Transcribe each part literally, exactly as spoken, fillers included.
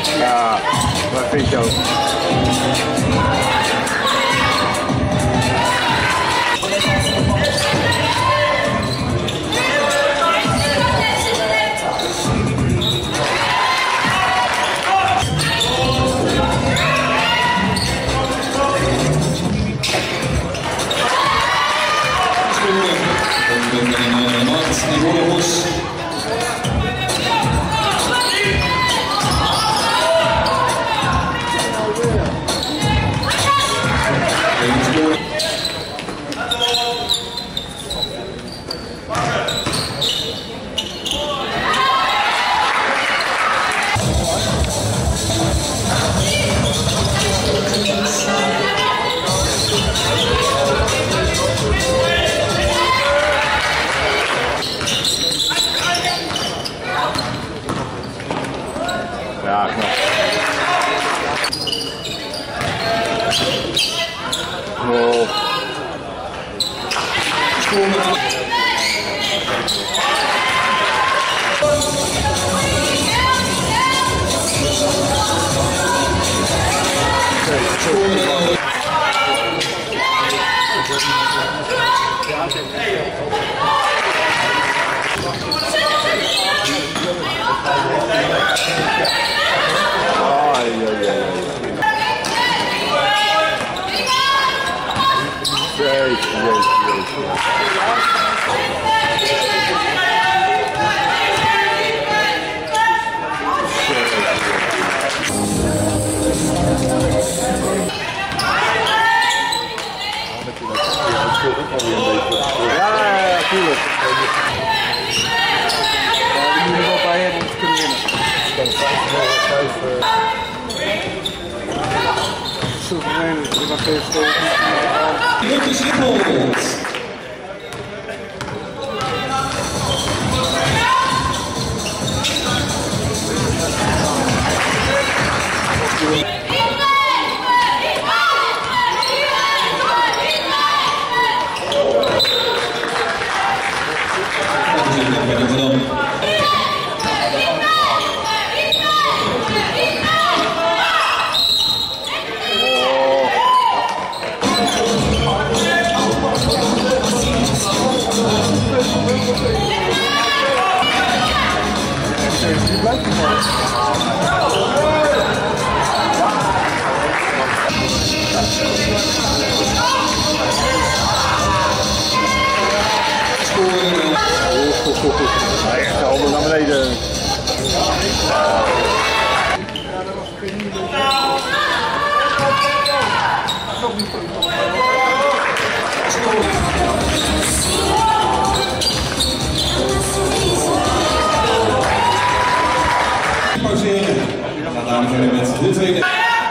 Ja, dat vind ik ook. Ja, knap. Wow. Jeetje, jeetje, ja, ja, tuurlijk. Ja, die moeten wel bij hebben om te kunnen winnen. Zo vervelend, ik mag even stoten. Lucas Rippels. Echt allemaal naar beneden. Pauzeren. Dan gaan we verder met de tweede.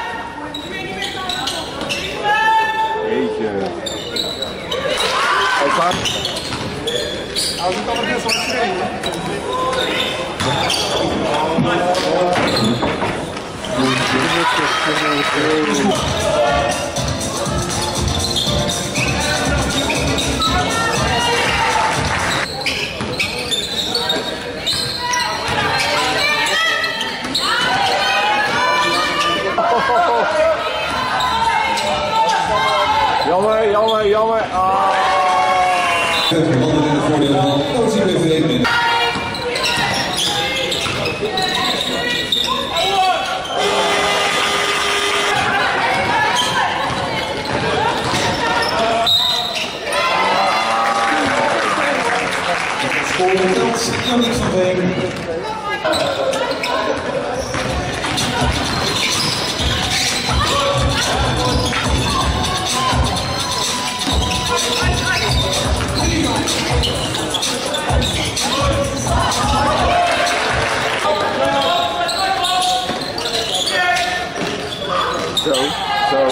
Jeetje. Opa. Als het allemaal best wel schreeuwen. Jammer, jammer, jammer. Ah. De mannen in het voordeel van O C B V. Voor de kant, Jannik van Veen. Zo, zo.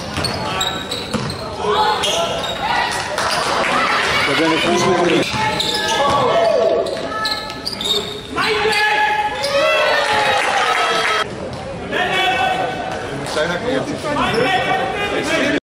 Daar ben ik goed. Zijn er